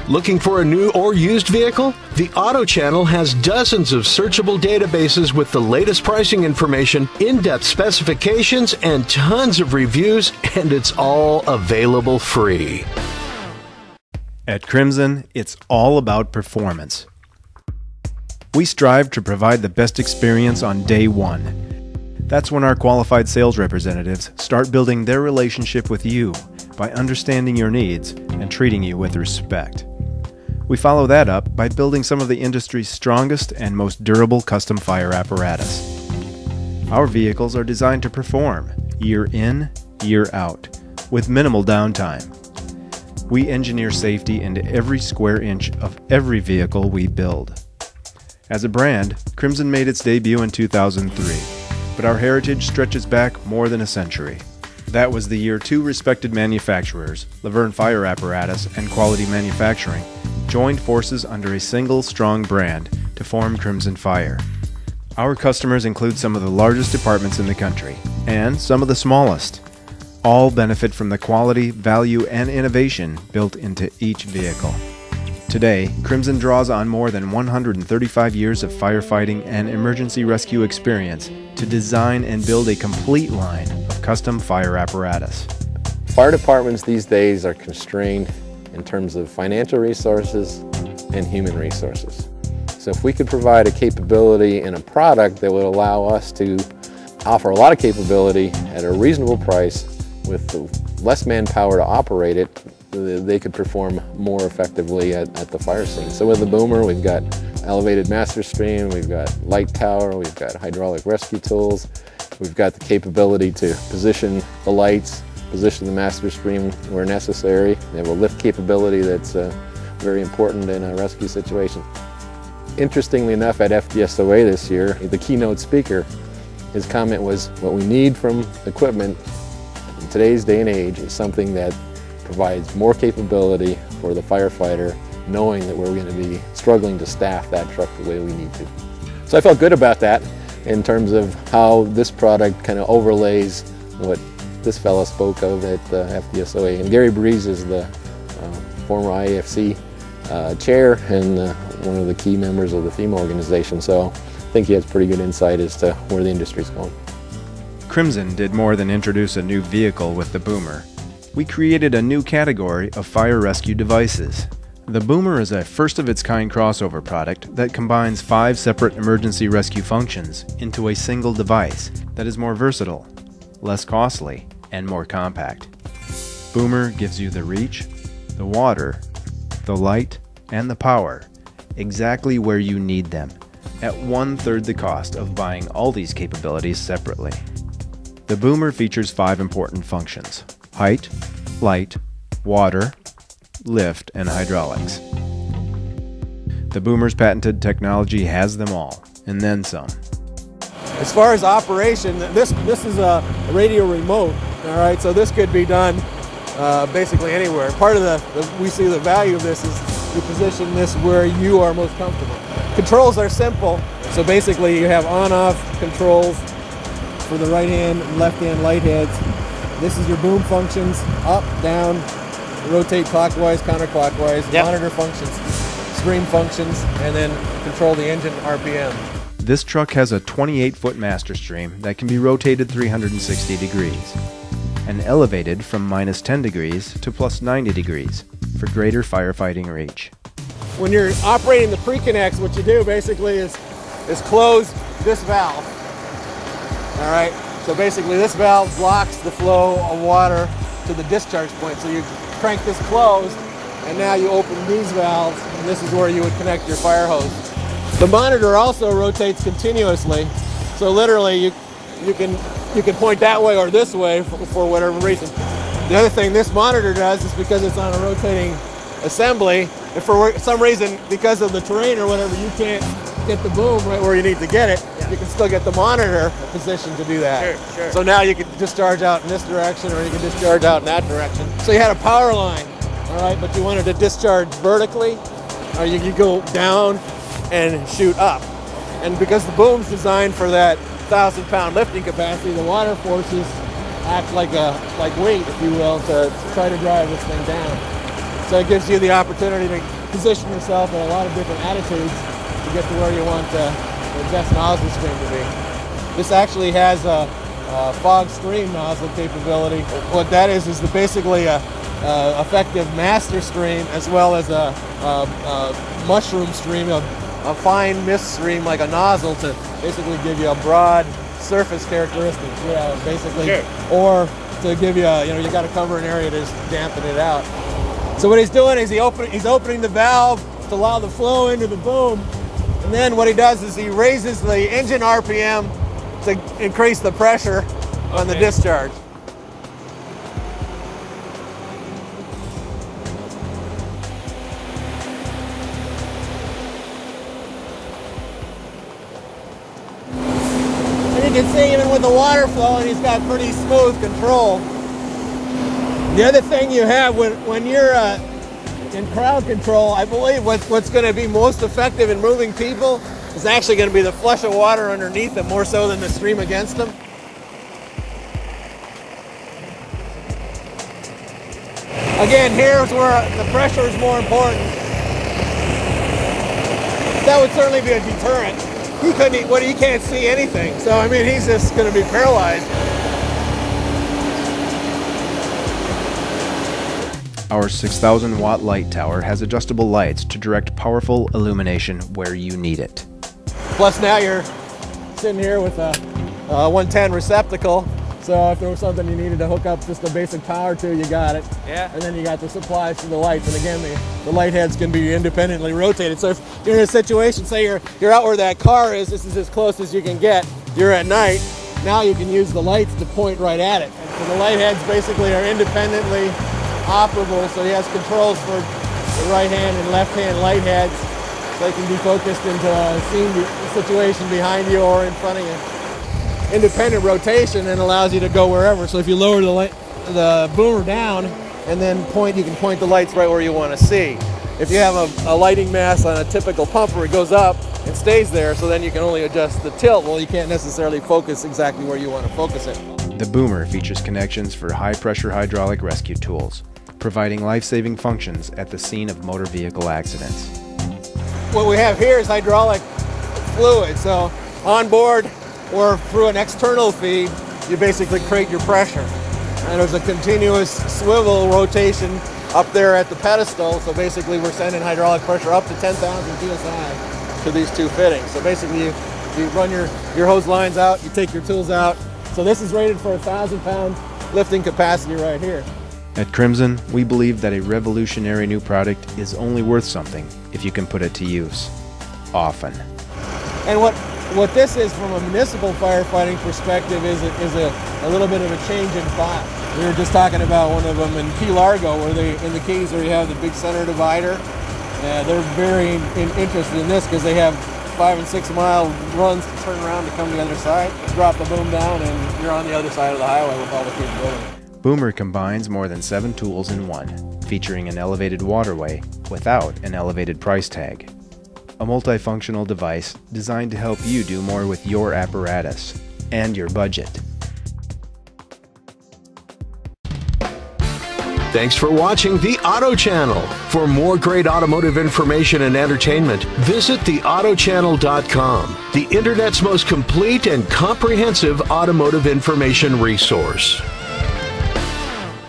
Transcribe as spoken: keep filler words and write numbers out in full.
Looking for a new or used vehicle? The Auto Channel has dozens of searchable databases with the latest pricing information, in-depth specifications, and tons of reviews, and it's all available free. At Crimson, it's all about performance. We strive to provide the best experience on day one. That's when our qualified sales representatives start building their relationship with you by understanding your needs and treating you with respect. We follow that up by building some of the industry's strongest and most durable custom fire apparatus. Our vehicles are designed to perform year in, year out, with minimal downtime. We engineer safety into every square inch of every vehicle we build. As a brand, Crimson made its debut in two thousand three, but our heritage stretches back more than a century. That was the year two respected manufacturers, Laverne Fire Apparatus and Quality Manufacturing, joined forces under a single strong brand to form Crimson Fire. Our customers include some of the largest departments in the country, and some of the smallest. All benefit from the quality, value, and innovation built into each vehicle. Today, Crimson draws on more than one hundred thirty-five years of firefighting and emergency rescue experience to design and build a complete line of custom fire apparatus. Fire departments these days are constrained in terms of financial resources and human resources. So if we could provide a capability and a product that would allow us to offer a lot of capability at a reasonable price with less manpower to operate it, they could perform more effectively at, at the fire scene. So with the Boomer, we've got elevated master stream, we've got light tower, we've got hydraulic rescue tools, we've got the capability to position the lights, position the master stream where necessary. They have a lift capability that's uh, very important in a rescue situation. Interestingly enough, at F D S O A this year, the keynote speaker, his comment was, what we need from equipment in today's day and age is something that provides more capability for the firefighter, knowing that we're going to be struggling to staff that truck the way we need to. So I felt good about that in terms of how this product kind of overlays what this fella spoke of at uh, F D S O A. And Gary Breeze is the uh, former I A F C uh, chair and uh, one of the key members of the FEMA organization, so I think he has pretty good insight as to where the industry's going. Crimson did more than introduce a new vehicle with the Boomer. We created a new category of fire rescue devices. The Boomer is a first-of-its-kind crossover product that combines five separate emergency rescue functions into a single device that is more versatile, less costly, and more compact. Boomer gives you the reach, the water, the light, and the power exactly where you need them, at one-third the cost of buying all these capabilities separately. The Boomer features five important functions: height, light, water, lift, and hydraulics. The Boomer's patented technology has them all, and then some. As far as operation, this this is a radio remote, all right, so this could be done uh, basically anywhere. Part of the, the, we see the value of this is you position this where you are most comfortable. Controls are simple, so basically you have on-off controls for the right hand and left hand light heads. This is your boom functions, up, down, rotate clockwise, counterclockwise, yep. Monitor functions, scream functions, and then control the engine R P M. This truck has a twenty-eight foot master stream that can be rotated three hundred sixty degrees and elevated from minus ten degrees to plus ninety degrees for greater firefighting reach. When you're operating the pre-connects, what you do basically is, is close this valve. All right, so basically this valve blocks the flow of water to the discharge point. So you crank this closed, and now you open these valves, and this is where you would connect your fire hose. The monitor also rotates continuously, so literally you you can you can point that way or this way for, for whatever reason. The other thing this monitor does is because it's on a rotating assembly, if for some reason because of the terrain or whatever you can't get the boom right where you need to get it, yeah. You can still get the monitor positioned to do that. Sure, sure. So now you can discharge out in this direction or you can discharge out in that direction. So you had a power line, all right, but you wanted to discharge vertically, or you could go down and shoot up. And because the boom's designed for that thousand pound lifting capacity, the water forces act like a like weight, if you will, to, to try to drive this thing down. So it gives you the opportunity to position yourself in a lot of different attitudes to get to where you want uh, the best nozzle stream to be. This actually has a, a fog stream nozzle capability. What that is is the basically a, a effective master stream as well as a, a, a mushroom stream, a, a fine mist stream like a nozzle to basically give you a broad surface characteristics. Yeah, basically, sure. Or to give you, a, you know, you got to cover an area to just dampen it out. So what he's doing is he open, he's opening the valve to allow the flow into the boom, and then what he does is he raises the engine R P M to increase the pressure okay. on the discharge. And you can see even with the water flowing, he's got pretty smooth control. The other thing you have when, when you're uh, in crowd control, I believe what, what's going to be most effective in moving people is actually going to be the flush of water underneath them more so than the stream against them. Again, here's where the pressure is more important. That would certainly be a deterrent. He couldn't, what, he can't see anything. So, I mean, he's just going to be paralyzed. Our six thousand watt light tower has adjustable lights to direct powerful illumination where you need it. Plus now you're sitting here with a, a one ten receptacle, so if there was something you needed to hook up just a basic power to, you got it. Yeah. And then you got the supplies for the lights, and again, the, the light heads can be independently rotated. So if you're in a situation, say you're, you're out where that car is, this is as close as you can get, you're at night, now you can use the lights to point right at it. And so the light heads basically are independently operable, so he has controls for the right hand and left hand light heads, so they can be focused into a scene situation behind you or in front of you. Independent rotation and allows you to go wherever. So if you lower the light, the boomer down and then point, you can point the lights right where you want to see. If you have a, a lighting mast on a typical pumper, it goes up and stays there, so then you can only adjust the tilt. Well, you can't necessarily focus exactly where you want to focus it. The boomer features connections for high-pressure hydraulic rescue tools, providing life-saving functions at the scene of motor vehicle accidents. What we have here is hydraulic fluid, so on board or through an external feed, you basically create your pressure. And there's a continuous swivel rotation up there at the pedestal, so basically we're sending hydraulic pressure up to ten thousand P S I to these two fittings. So basically you, you run your, your hose lines out, you take your tools out. So this is rated for a thousand pound lifting capacity right here. At Crimson, we believe that a revolutionary new product is only worth something if you can put it to use, often. And what, what this is from a municipal firefighting perspective is, a, is a, a little bit of a change in file. We were just talking about one of them in Key Largo, where they, in the Keys where you have the big center divider. Uh, they're very in, in interested in this because they have five and six mile runs to turn around to come to the other side, drop the boom down, and you're on the other side of the highway with all the capability. Boomer combines more than seven tools in one, featuring an elevated waterway without an elevated price tag. A multifunctional device designed to help you do more with your apparatus and your budget. Thanks for watching the Auto Channel. For more great automotive information and entertainment, visit the auto channel dot com, the internet's most complete and comprehensive automotive information resource.